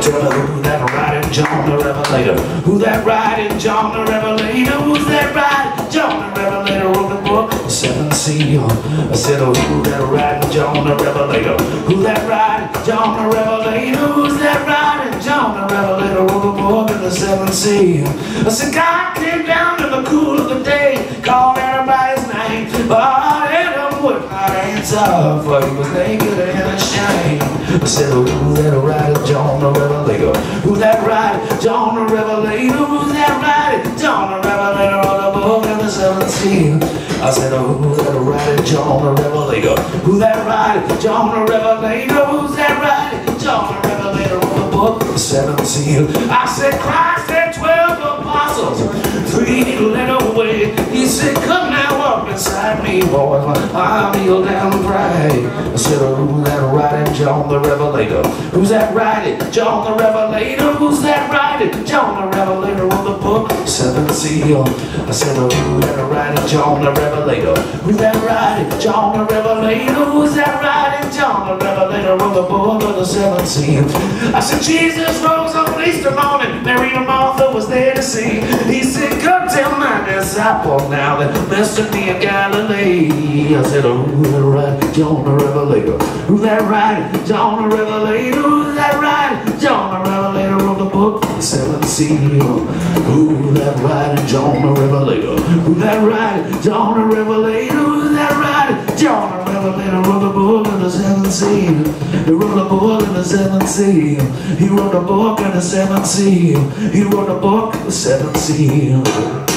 Tell me who that riding John the Revelator? Who that riding John the Revelator? Who's that riding John the Revelator? Wrote the book, the seventh seal. I said, oh, who that riding John the Revelator? Who that riding John the Revelator? Who's that riding John the Revelator? Wrote the book of the seventh seal. I said, God came down in the cool of the day, called everybody's name, but Adam would not answer, for he was naked and ashamed. I said, oh, who that riding John the Revelator? Who that riding John the Revelator? Who's that riding John the Revelator? Wrote the book of the seventh seal. I said, oh, who that riding John the Revelator? Who that riding John the Revelator? Who's that riding John the Revelator? Wrote the book of the seventh seal. I said, Christ had 12 apostles, 3 led away. He said, come now up inside me, boys, I'll kneel down and pray. I said, oh, who's that riding John the Revelator? Who's that riding John the Revelator? Who's that riding John the Revelator? Wrote the book, seventh seal. I said, oh, who's that riding John the Revelator? Who's that riding John the Revelator? Who's that riding John the Revelator? Wrote the book of the seventh seal. I said, Jesus rose on Easter morning, Mary and Martha was there to see. He said, come tell my disciple now that Mr. me in Galilee. I said, oh, who's that riding John the Revelator? Who's that riding John the Revelator? Who's that riding John the Revelator? Wrote the book, the seventh seal. Who's that riding John the Revelator? Who's that riding John the Revelator? Who's that riding John the Revelator? Wrote the book of the seventh seal. He wrote a book of the seventh seal. He wrote a book of the seventh seal. He wrote a book of the seventh seal.